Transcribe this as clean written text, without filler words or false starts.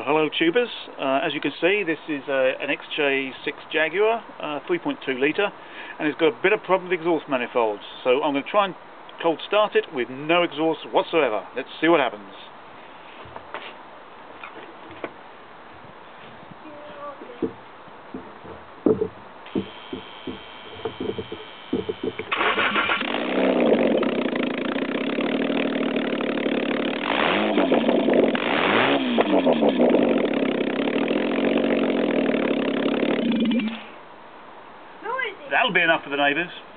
Hello tubers, as you can see this is an XJ6 Jaguar, 3.2 litre, and it's got a bit of problem with exhaust manifolds, so I'm going to try and cold start it with no exhaust whatsoever. Let's see what happens. That'll be enough for the neighbours.